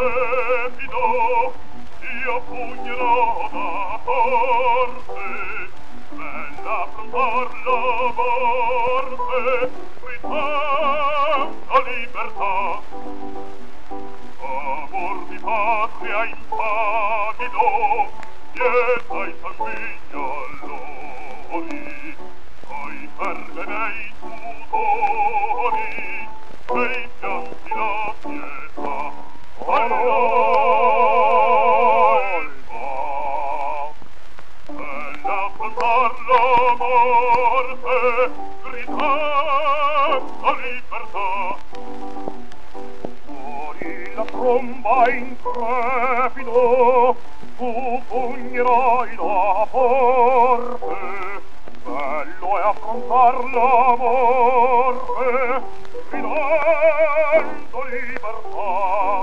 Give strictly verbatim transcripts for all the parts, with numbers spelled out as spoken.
intrepido, io pugnerò da forte, nell'affrontar la morte, ritanta libertà. Amor di patria impavido, pietà e sanguignoloni, poi perle nei sudori, nei pianti la pietà. All'alba, nell'affrontar la morte, gridando libertà. La tromba intrepido, tu pugnerai la forte, bello è affrontar la morte, gridando libertà.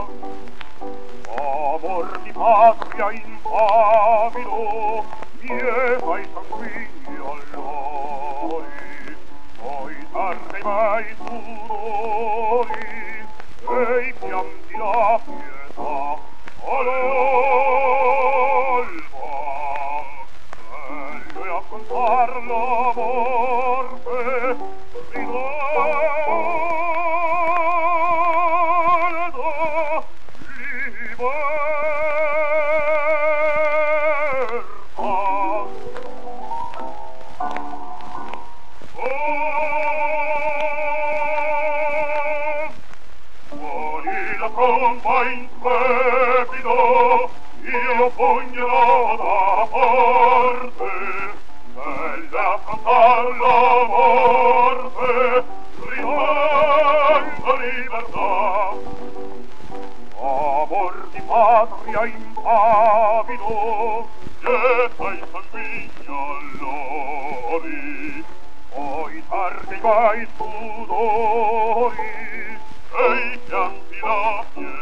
Amor di patria impavido, pietà e sanguigni allori, poi terra i miei sudori, e i pianti la pietà. All'alba, meglio è affrontar la morte, gridando libertà. La tromba intrepido, io pugnerò da forte, nell'affrontar la morte, gridando libertà. Amor di patria impavido, pietà e sanguignoloni, poi tardi i miei sudori, e i pianti la pietà.